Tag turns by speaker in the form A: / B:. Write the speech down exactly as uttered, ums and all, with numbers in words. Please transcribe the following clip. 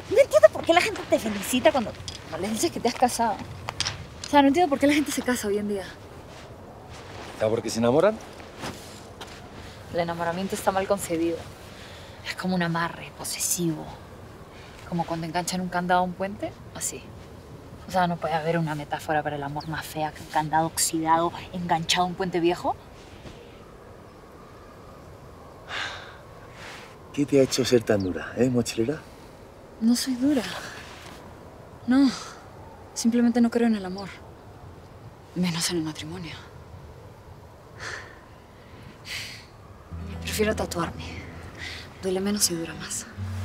A: No entiendo por qué la gente te felicita cuando, cuando les dices que te has casado. O sea, no entiendo por qué la gente se casa hoy en día.
B: ¿Está porque se enamoran?
A: El enamoramiento está mal concebido. Es como un amarre posesivo. Como cuando enganchan un candado a un puente, así. O sea, no puede haber una metáfora para el amor más fea que un candado oxidado enganchado a un puente viejo.
B: ¿Qué te ha hecho ser tan dura, eh, mochilera?
A: No soy dura. No. Simplemente no creo en el amor. Menos en el matrimonio. Prefiero tatuarme. Duele menos y dura más.